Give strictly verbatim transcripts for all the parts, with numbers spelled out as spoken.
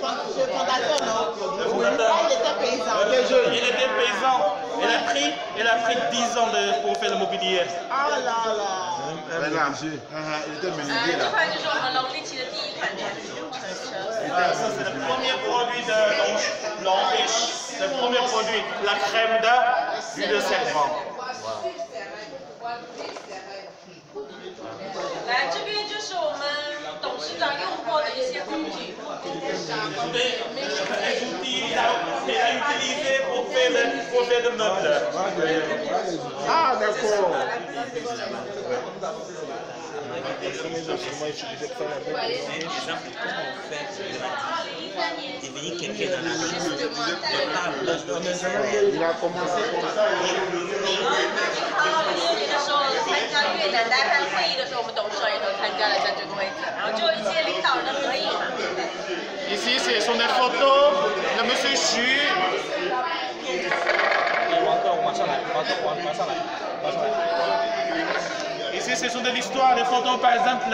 fondateur, non? Le fondateur. Il était paysan. Il était paysan. Il a pris, il a pris dix ans de, pour faire le mobilier. Ah là là. Un menuisier. Il était menuisier là. Ah, ça c'est le premier produit de l'Anriche. Le premier produit, la crème de l'huile de serpent. Wow. 来，这边就是我们董事长用过的一些工具。 Il a utilisé pour faire le, pour faire le meuble. Ah d'accord. Devenir quelqu'un dans la vie. Il a commencé comme ça. 二零年的时候参加越南单摊会议的时候，我们董事长也都参加了在这个位置，然后就一些领导人的合影嘛。 Ici, ce sont des photos de Monsieur Xu. Ici, ce sont de l'histoire, des photos, par exemple,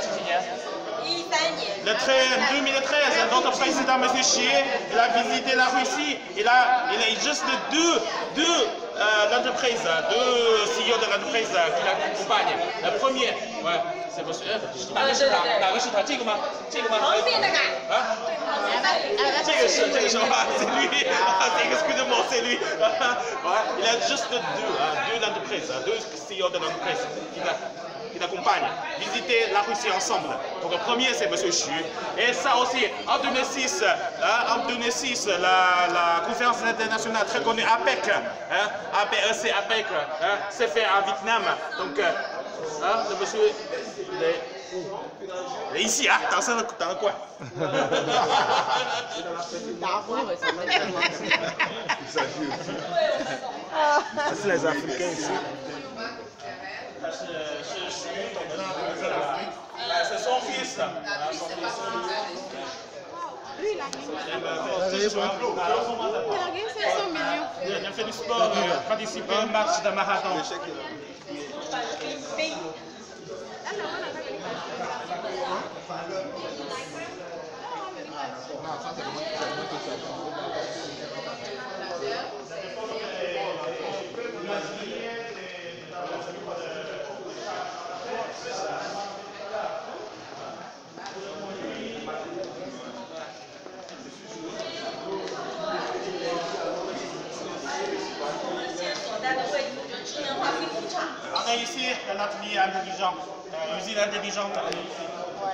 le deux mille treize, notre président M. Xi, il a visité la Russie. Il a, il a juste deux, deux euh, l'entreprise, deux C E O de l'entreprise qui l'accompagnent. Le premier, ouais, c'est monsieur. Ah, c'est他，哪个是他？这个吗？这个吗？ 旁边那个。 啊？这个是，这个是啊，c'est lui. Excusez-moi, c'est lui. Ouais, il a juste deux, deux entreprises, deux C E O de l'entreprise qui l'accompagnent. Visiter la Russie ensemble. Donc le premier c'est M. Xu. Et ça aussi, en deux mille six, hein, en deux mille six, la, la conférence internationale très connue APEC, hein, A P E C, APEC, hein, s'est fait à Vietnam. Donc, hein, le monsieur, il est, il est ici, hein, dans le, dans le coin. Il s'agit aussi. C'est les Africains ici. C'est son fils. Lui, il a gagné. Il a fait du sport, il a participé au match de marathon. On est ici dans l'atelier intelligent, euh, l'usine intelligente. Ouais.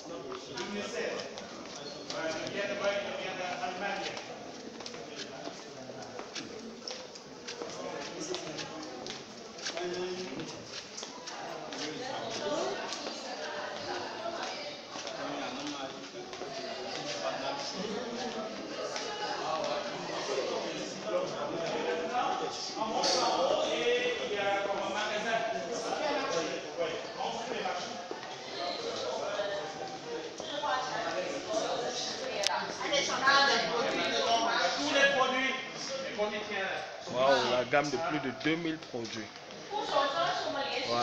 Waouh, la gamme de plus de deux mille produits. Ouais.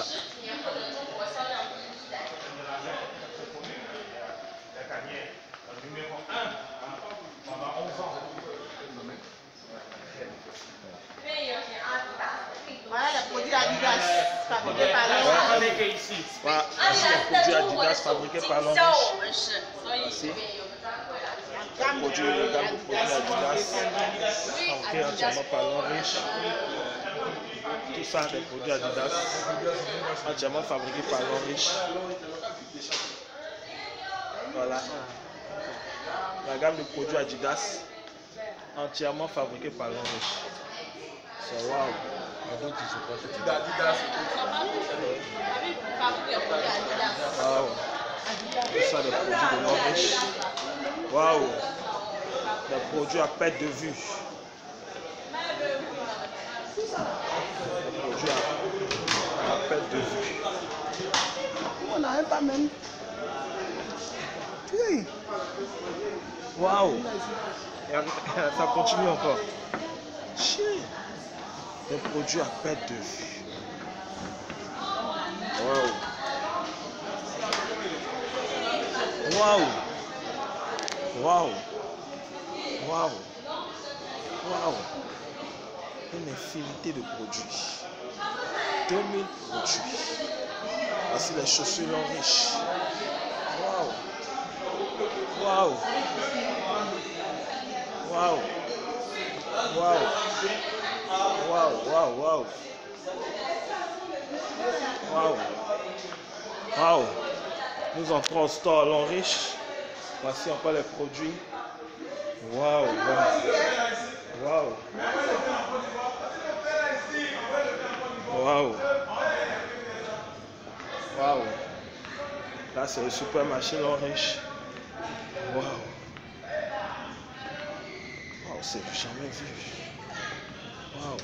Voilà les produits Adidas fabriqués par l'Anriche. Ici. Voilà, ici les produits Adidas fabriqués par l'Anriche. Ici. Produit, le gamme de produits Adidas fabriqués entièrement par l'Anriche. Tout ça des produits Adidas entièrement fabriqués par l'Anriche. Voilà. La gamme de produits Adidas entièrement fabriqués par l'Anriche. C'est waouh. Waouh. Tout ça des produits de l'Anriche. Waouh. Des produits à perte de vue. Des produits à, à perte de vue. On n'arrive pas même. Oui. Waouh. Ça continue encore. Des produits à perte de vue. Waouh. Waouh. Waouh. Waouh. Waouh. Une infinité de produits. deux mille produits. Voici les chaussures riches. Waouh. Waouh. Waouh. Waouh. Waouh, waouh, waouh. Waouh. Waouh. Nous entrons au store Long Riche. Voici encore les produits. Waouh. Waouh. Waouh. Waouh. Là, c'est le supermarché Long Riche. Waouh. Waouh, c'est jamais vu. Waouh.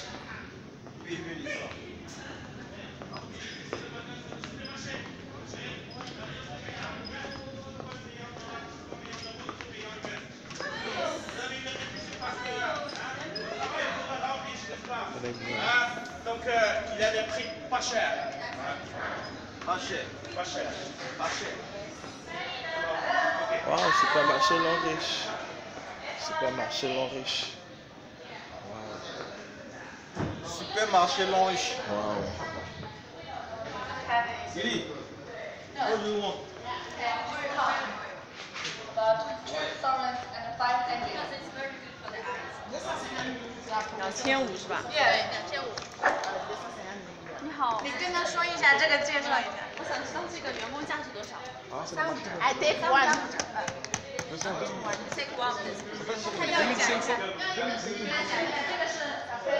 Donc, euh, il a des prix pas chers. Pas cher. Pas cher. Pas cher. Waouh, supermarché Long Riche. Supermarché Long Riche. Supermarché Long Riche. Waouh. Billy, what do you want? 两千五是吧？ 对，两千五。 你好，你跟他说一下这个，介绍一下。 我想知道这个员工价是多少？ I take one. Take one. 他要讲一下。 这个是。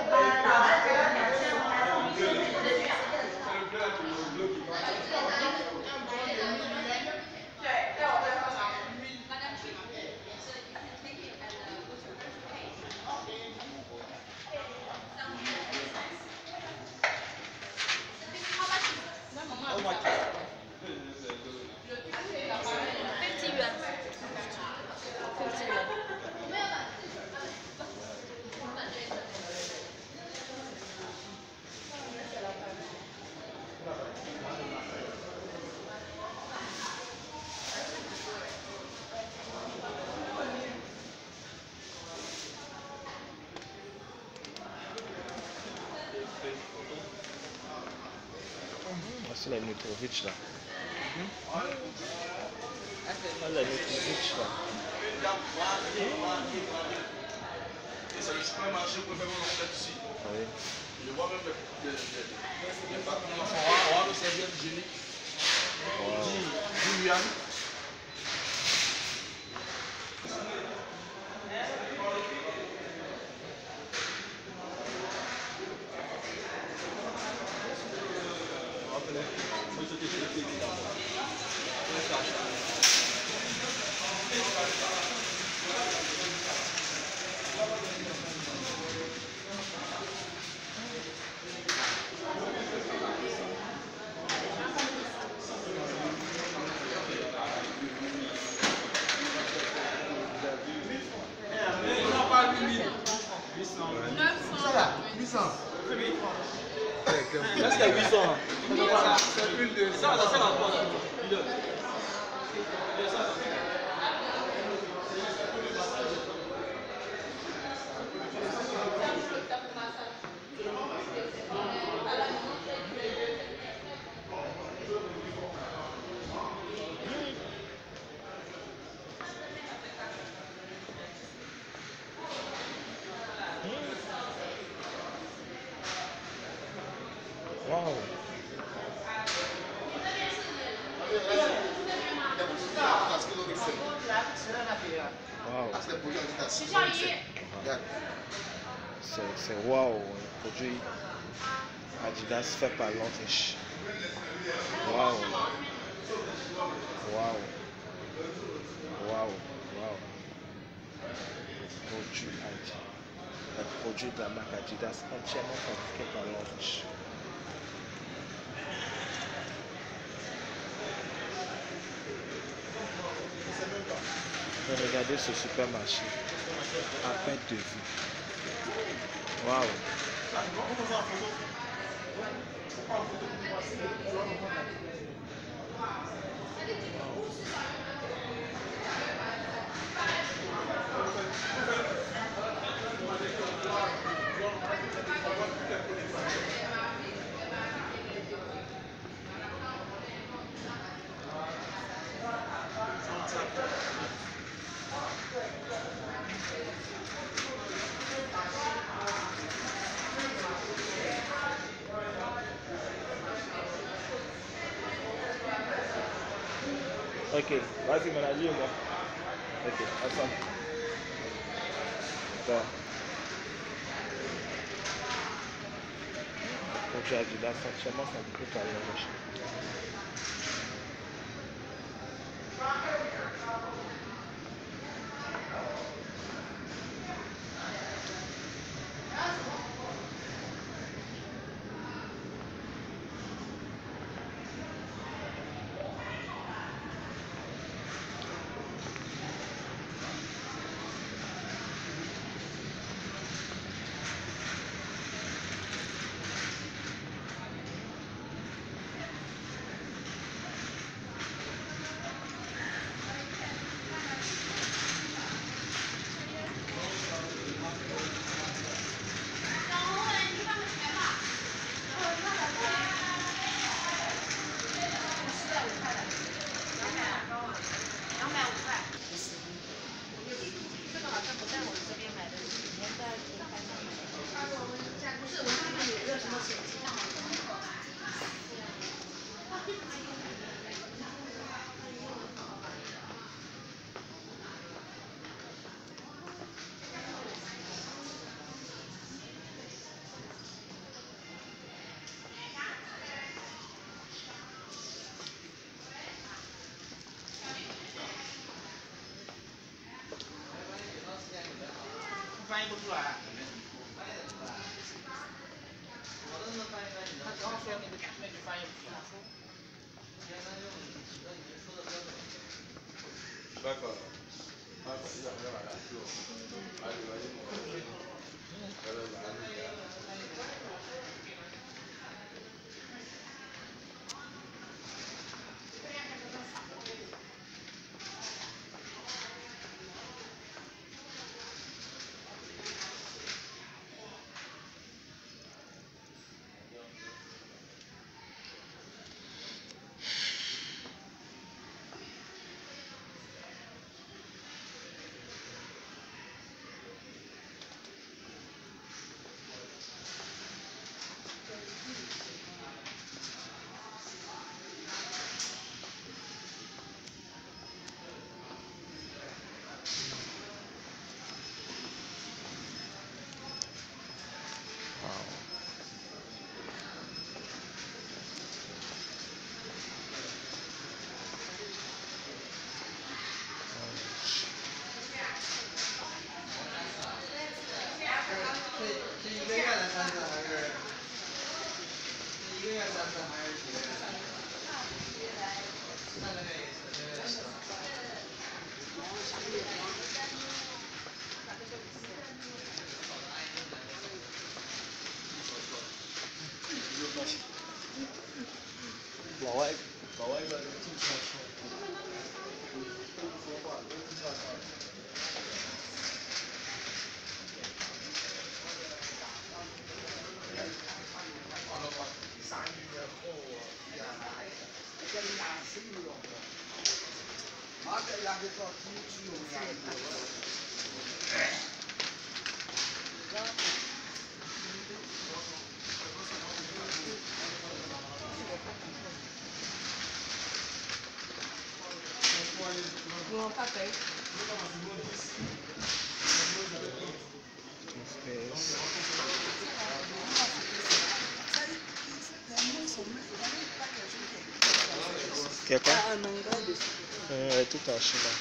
Voici les Nutrovic là. Ah, les Nutrovic là. C'est le supermarché qu'on fait ici. Oui. Je vois même les patrons sont rares, les serviettes hygiéniques. Dis, Yann. huit cents. Là, c'est à huit cents. C'est plus de Ça, ça, ça, ça. Waouh. Waouh. C'est waouh. Un produit Adidas fait par Long Riche. Waouh. Waouh. Waouh. Waouh. Produit Adidas. Un produit de la marque Adidas entièrement fabriqué par Long Riche. Regardez ce supermarché à perte de vue. Waouh. Ok, vas-y, mon ami, moi. Ok, ensemble. D'accord. Produit Adidas, actuellement, c'est un peu par la recherche. 翻译不出来。他只要说那个那句翻译不出来。 D'accord. Ah, il va faire la radio. Allez, vas-y, mon frère. Qu'est-ce que euh, tout en chinois.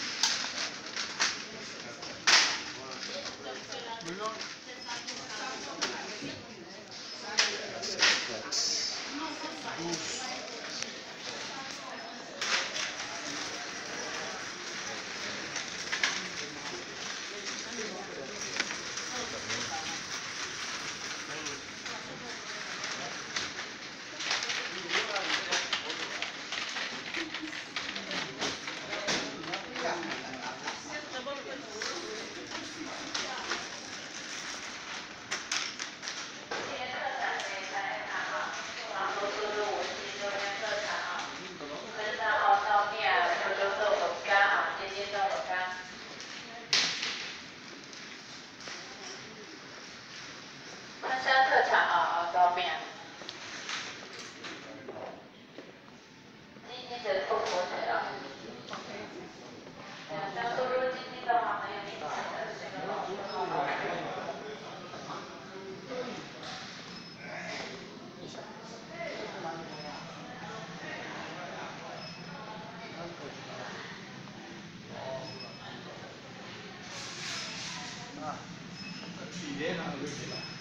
Viene,